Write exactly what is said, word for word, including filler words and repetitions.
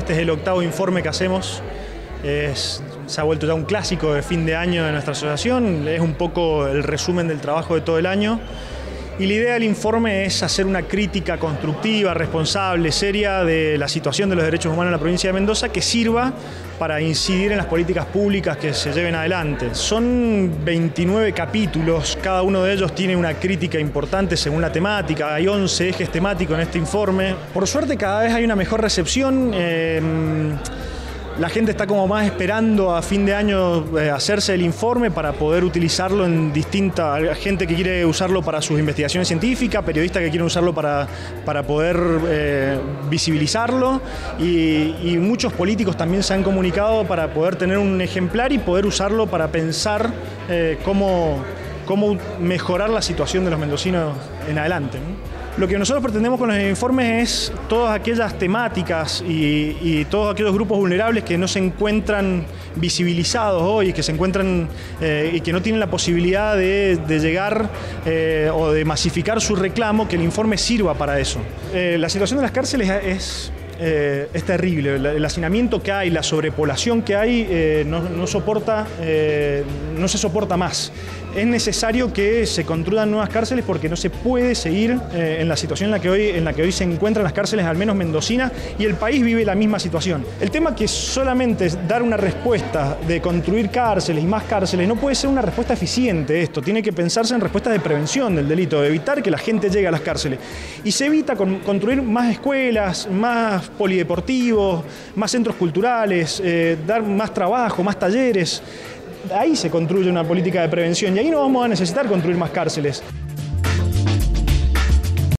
Este es el octavo informe que hacemos. Es, se ha vuelto ya un clásico de fin de año de nuestra asociación. Es un poco el resumen del trabajo de todo el año. Y la idea del informe es hacer una crítica constructiva, responsable, seria de la situación de los derechos humanos en la provincia de Mendoza que sirva para incidir en las políticas públicas que se lleven adelante. Son veintinueve capítulos, cada uno de ellos tiene una crítica importante según la temática. Hay once ejes temáticos en este informe. Por suerte cada vez hay una mejor recepción. Eh, La gente está como más esperando a fin de año eh, hacerse el informe para poder utilizarlo en distintas... Gente que quiere usarlo para sus investigaciones científicas, periodistas que quieren usarlo para, para poder eh, visibilizarlo y, y muchos políticos también se han comunicado para poder tener un ejemplar y poder usarlo para pensar eh, cómo, cómo mejorar la situación de los mendocinos en adelante, ¿no? Lo que nosotros pretendemos con los informes es todas aquellas temáticas y, y todos aquellos grupos vulnerables que no se encuentran visibilizados hoy, que se encuentran eh, y que no tienen la posibilidad de, de llegar eh, o de masificar su reclamo, que el informe sirva para eso. Eh, la situación de las cárceles es... Eh, es terrible, el hacinamiento que hay, la sobrepoblación que hay eh, no, no, soporta, eh, no se soporta más. Es necesario que se construyan nuevas cárceles porque no se puede seguir eh, en la situación en la, que hoy, en la que hoy se encuentran las cárceles, al menos mendocinas, y el país vive la misma situación. El tema que solamente es dar una respuesta de construir cárceles y más cárceles no puede ser una respuesta eficiente esto, tiene que pensarse en respuestas de prevención del delito, de evitar que la gente llegue a las cárceles. Y se evita con, construir más escuelas, más polideportivos, más centros culturales, eh, dar más trabajo, más talleres. Ahí se construye una política de prevención y ahí no vamos a necesitar construir más cárceles.